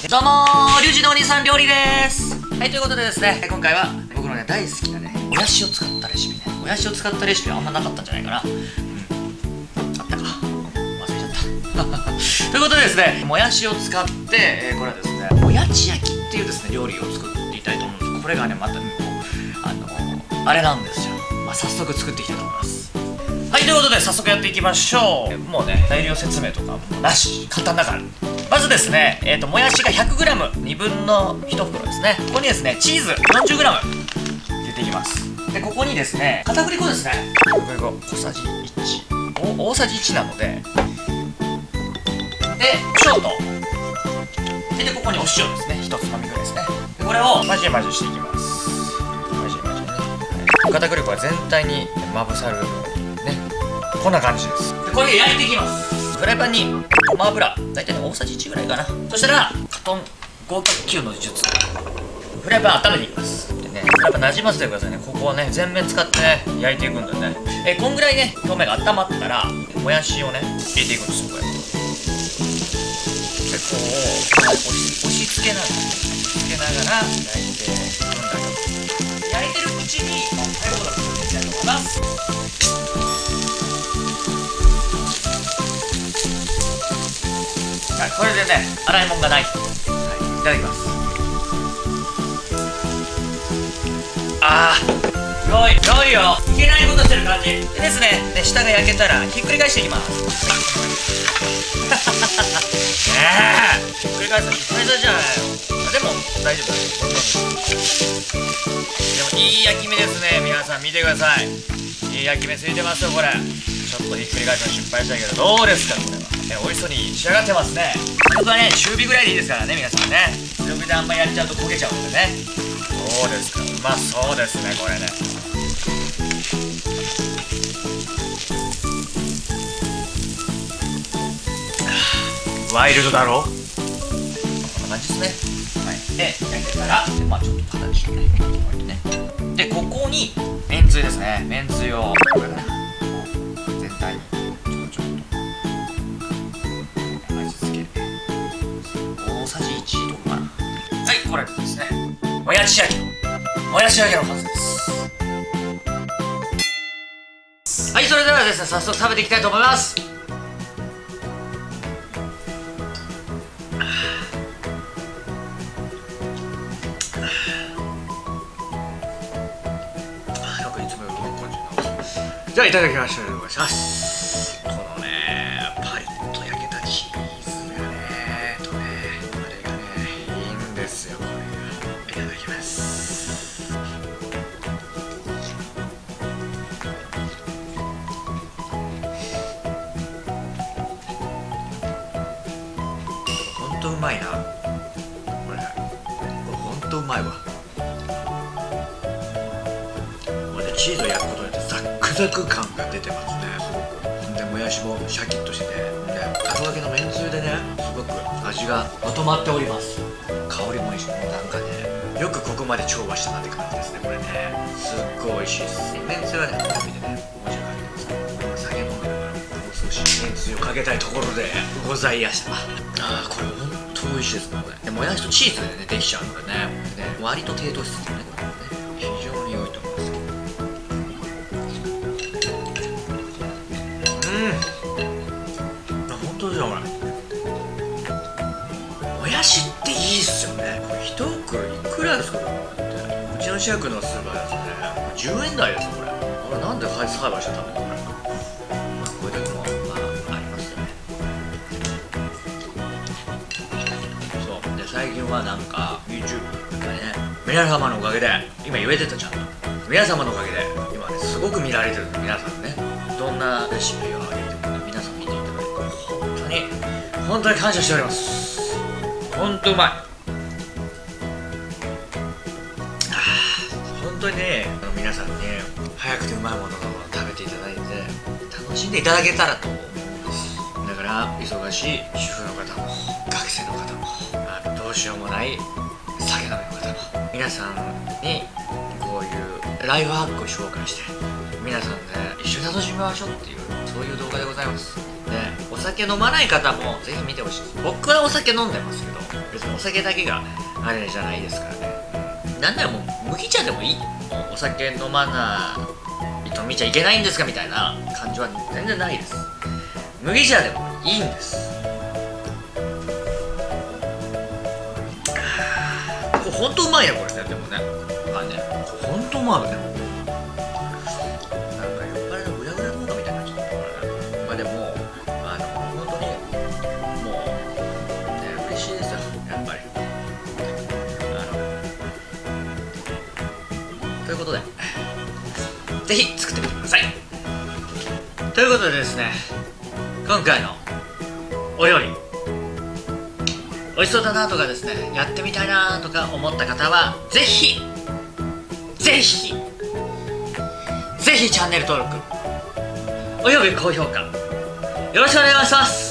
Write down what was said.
どうもー、リュウジのお兄さん料理です。はい、ということでですね、今回は僕のね、大好きなね、もやしを使ったレシピね。もやしを使ったレシピはあんまなかったんじゃないかな。あったか。忘れちゃった。ということでですね、もやしを使って、これはですね、もやち焼きっていうですね、料理を作っていきたいと思うんです。これがね、またね、あれなんですよ。早速作っていきたいと思います。はい、ということで早速やっていきましょう。もうね、材料説明とかもなし、簡単だから。まずですね、もやしが 100g、2分の1袋ですね。ここにですね、チーズ 40g 入れていきます。で、ここにですね、片栗粉ですね。片栗粉小さじ1、大さじ1なので、で、ショート。で、ここにお塩ですね、1つまみぐらいですね。で、これを混ぜ混ぜしていきます。混ぜ混ぜね。はい、片栗粉は全体にまぶさるようにね、こんな感じです。で、これで焼いていきます。フライパンにごま油、大体ね大さじ1ぐらいかな。そしたらカトン合格級の術、フライパン温めていきます。でね、フライパンなじませてくださいね。ここをね全面使ってね焼いていくんだね。こんぐらいね表面が温まったらもやしをね入れていくんですよ。これでこう押し付けながら焼いていくんだけど、焼いてるうちに最後だと作っていきたいと思います。はい、これでね、洗い物がない。はい、いただきます。良いよ。いけないことしてる感じ。でですね、下が焼けたらひっくり返していきます。ねえ、ひっくり返すの失敗したじゃないよ。でも、大丈夫だよ。でも、いい焼き目ですね。皆さん見てください。いい焼き目ついてますよ、これ。ちょっとひっくり返すの失敗したけど、どうですか、これは。美味しそうに仕上がってますね。僕はね、中火ぐらいでいいですからね、皆さんね。強火であんまやっちゃうと焦げちゃうのでね。どうですか、うまそうですね、これね。ワイルドだろ。こんな感じですね。はい。で、焼けたら、まあちょっと形をね、置いてね。で、ここに、めんつゆですね。めんつゆを、これかな。全体に。ちょっと。大さじ1とかな。はい、これですね。もやし焼きの完成です。はい、それではですね、早速食べていきたいと思います。よくいつもよりもこんじじゃあいただきましょう。お願いします。このね、パリッと焼けたチーズがね、あれがね、いいんですよ。これがいただきます。ほんとうまいな。これほんとうまいわ。これでチーズを焼くことによってザックザク感が出てますね。すごく。でもやしもシャキッとしてて、後がけのめんつゆでね、すごく味がまとまっております。香りもいいし、もうなんかね、よくここまで調和したなって感じですね。これね、すっごい美味しいです。めんつゆはね、好みでね、もちろんかけてます。酒飲みながら少しめんつゆをかけたいところでございやした。これほんと美味しいですね。これでもやしとチーズでねできちゃうのでね、割と低糖質でね、これね非常に良いと思います。本当ですよ。これもやしっていいっすよね。これ1袋いくらですか。これうちの近くのスーパーですね、10円台ですよ。これなんで栽培しちゃったんだよ。これだけもありますよね。そうで、最近はなんか YouTube がね、皆様のおかげで、今言えてた、ちゃんと皆様のおかげで今ねすごく見られてるんで、皆さんね、どんなレシピをあげてもね、皆さん見ていただいて本当に感謝しております。本当うまい。本当にね、皆さんにね、早くてうまいものを食べていただいて楽しんでいただけたらと思うんです。だから忙しい主婦の方も学生の方もどうしようもない酒飲みの方も、皆さんにこういうライフハックを紹介して、皆さんで一緒に楽しみましょうっていう、そういう動画でございます。で、 お酒飲まない方もぜひ見てほしいです。僕はお酒飲んでますけど、別にお酒だけがあれじゃないですからね。なんならもう麦茶でもいい。もうお酒飲まないと見ちゃいけないんですかみたいな感じは全然ないです。麦茶でもいいんです。これほんとうまいね、これね。でもね、まあね、ほんとうまいね。なんか酔っ払いのグラグラ動画みたいになっちゃったからね。まあでも本当にもうね、嬉しいですよ、やっぱり。ということでぜひ作ってみてください。ということでですね、今回のお料理美味しそうだなとかですね、やってみたいなとか思った方はぜひぜひぜひチャンネル登録および高評価よろしくお願いします。